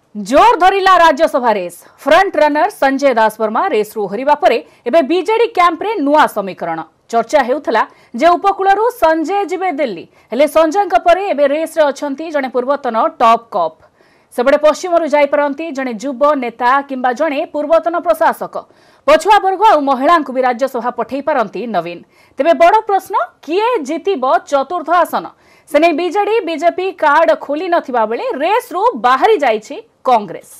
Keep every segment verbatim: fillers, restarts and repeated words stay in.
जोर धरिला Rajya Sabha race front runner Sanjay Das Burma race रु हरिबा परे एबे बीजेडी कैंप रे नुआ समीकरण चर्चा हेउथला जे उपकूलरू संजय जिबे दिल्ली हेले संजय परे एबे रेस रे अछंती जने पूर्वतन टॉप कप सेबडे पश्चिमरू जाई परंती जने युव नेता किंबा जने पूर्वतन प्रशासक पछुआ वर्ग और महिला भी राज्यसभा पठै पारंती नवीन तेबे बड़ प्रश्न किए जीतिबो चतुर्थ आसन सेने बीजेडी बीजेपी कार्ड खोली नथिबा बेले रेस रु बाहरी जाईछि कांग्रेस।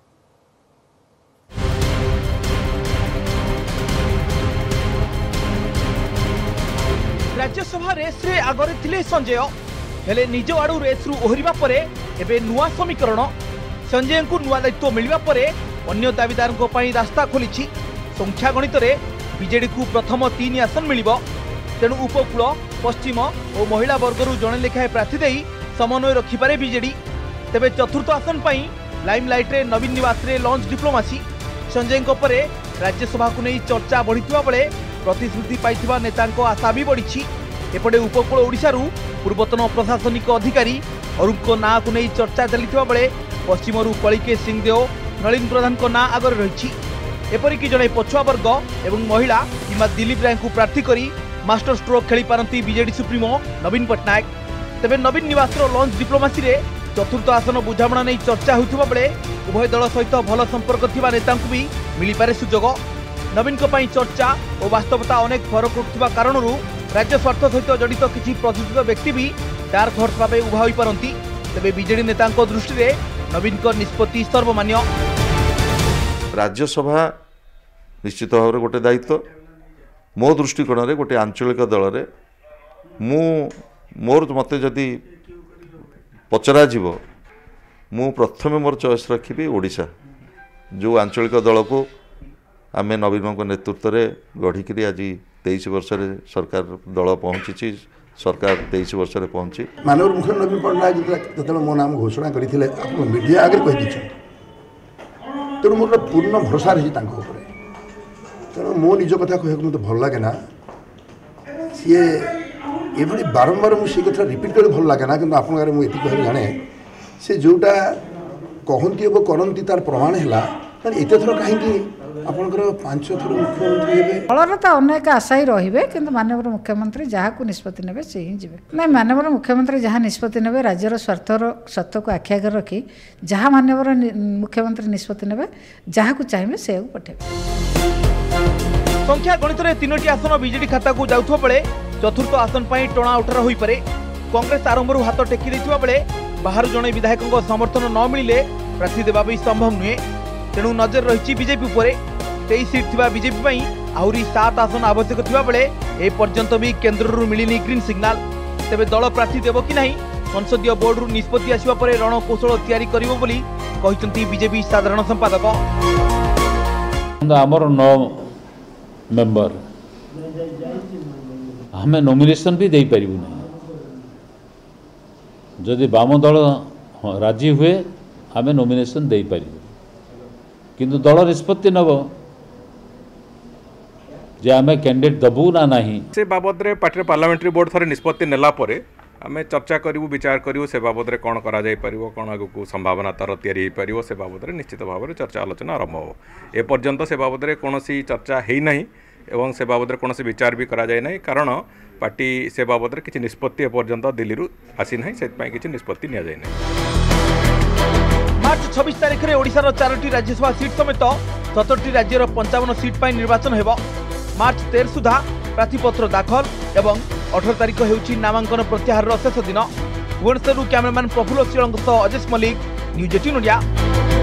राज्यसभा रेस रे आगरे थिले संजय हेले निज आड़ू रेस रु ओहरिबा परे एबे नुआ समीकरण संजय को नुआ दायित्व मिलिबा परे अन्य दाबीदारଙ୍କ ପାଇଁ रास्ता खोलिछि। संख्या गणित रे बीजेडी को प्रथम तीन आसन मिलिबो तेणु उपकूल पश्चिम और महिला वर्गरू जणे लेखाए प्रार्थी देई समन्वय रखिपारे बीजेडी। तेबे चतुर्थ आसन पई लाइमलाइट रे नवीन निवास रे लॉन्च डिप्लोमेसी संजय परे राज्यसभा को नहीं चर्चा बढ़िथिबा बेले प्रतिश्रुति पाइथिबा नेतांको आशा भी बढ़िछि। एपटे उपकूल ओडिशारू पूर्वतन प्रशासनिक अधिकारी अरुणको ना को नहीं चर्चा चलिथिबा बेले पश्चिमरू कलिके सिंहदेव नलिन प्रधान को ना आगर रहिछि। एपरिकी जणे पछुआ वर्ग एवं महिला किंबा दिलीप राय को प्रार्थी करी मास्टर स्ट्रोक खेली पारंती बीजेडी सुप्रीमो नवीन पट्टनायक। तेबे नवीन निवास लॉन्च डिप्लोमेसी रे चतुर्थ आसन बुझामणा नहीं चर्चा होइथिबा बेले उभय दल सहित भल संपर्क थिबा नेतांकु भी मिली पारे सुजोग। नवीन को पई चर्चा और वास्तवता अनेक फरक उठुवा कारणरू राज्य स्वार्थ सहित जड़ित किछि प्रतिष्ठित व्यक्ति भी डार्क हॉर्स भावे उभा होई पारंती। तेबे बीजेडी नेतांको दृष्टि रे नवीन को निष्पत्ति सर्वमान्य। राज्यसभा निश्चित भाव में गोटे दायित्व मो दृष्टिकोण रे गोटे आंचलिक दल रे मु मोर मते जदि पचरा जीव मु प्रथम मोर चॉइस रखी ओडिशा जो आंचलिक दल को आम नवीन को नेतृत्व में गढ़ी आज तेईस वर्ष सरकार दल पहुंची सरकार तेईस वर्ष पहुंची। माननीय मुख्यमंत्री नवीन पट्टनायक जो मो नाम घोषणा करते मीडिया आगे कही तेणु मोर पूर्ण भरोसा रही तेणु मो निज कथा कह मत भल लगे ना सी ये बारंबार मुझे कथा रिपीट कर भल लगे ना कि आप मुझे जाने से जोटा कहती वो करती तार प्रमाण है एत थर कहीं आपंकर पांच थर मुख्यमंत्री फल तो अनेक आशा ही रे कि माननीय मुख्यमंत्री जहाँ निष्पत्ति ने से ही जी ना माननीय मुख्यमंत्री जहाँ निष्पत्ति ने राज्यर स्वार्थर स्वार्थ को आखि आगे रखी जहाँ माननीय मुख्यमंत्री निष्पत्ति ने जहाँ को चाहिए से पठे। संख्या गणित में तीनोटी आसन बीजेडी खाता को जाउथो बेले चतुर्थ आसन पर टणा उठार हो पारे। कांग्रेस आरंभ हाथ टेकी देथिबा बेले बाहर जणे विधायकों समर्थन न मिले प्रार्थी देवा भी संभव नुहे। तेणु नजर रही बीजेपी उपर तेईस सीट थिबा बीजेपी आहरी सात आसन आवश्यक थिबा बेले ए पर्यंत भी केन्द्ररू मिलिनी ग्रीन सिग्नाल। तेबे दल प्रार्थी देव कि नहीं संसदीय बोर्डरू निष्पत्ति आसिबा परे रणकौशल तैयारी करिवो बोली कहिसंती बीजेपी साधारण संपादक। हमर नौ मेंबर हमें नॉमिनेशन भी दे पारिबु नहीं जदि वाम दल राजी हुए हमें नॉमिनेशन दे पारिबु किंतु दल निष्पत्ति नब जे आमे कैंडिडेट दबू ना नहीं से बाबद रे पार्टी पार्लियामेंट्री बोर्ड थरे निष्पत्ति नेला परे आमे चर्चा करिवु विचार करिवु से बाबद रे कोन करा जाय परिवो कोन आगु संभावना तर तयारी हे परिवो से बाबद रे निश्चित भाव रे चर्चा आलोचना आरंभ हो। ए पर्यंत से बाबद रे कोनोसी चर्चा हेई नहीं एवं से बाबद रे कोनोसी विचार भी करा जाय नहीं कारण पार्टी से बाबद रे किछि निष्पत्ति ए पर्यंत दिल्ली रु आसी नहीं से पय किछि निष्पत्ति निया जाय नहीं। मार्च छब्बीस तारिख में ओडिशार चारोटी राज्यसभा सीट समेत सतरटी राज्यर पंचावन सीट पर निर्वाचन हेब। मार्च तेरह सुधा प्रार्थीपत्र दाखल एवं अठारह तारिख होउछि नामांकन प्रत्याहार शेष दिन। भुवनेश्वर कैमरामैन प्रफुल्ल श्रीलंक Ajesh Mallick news eighteen India.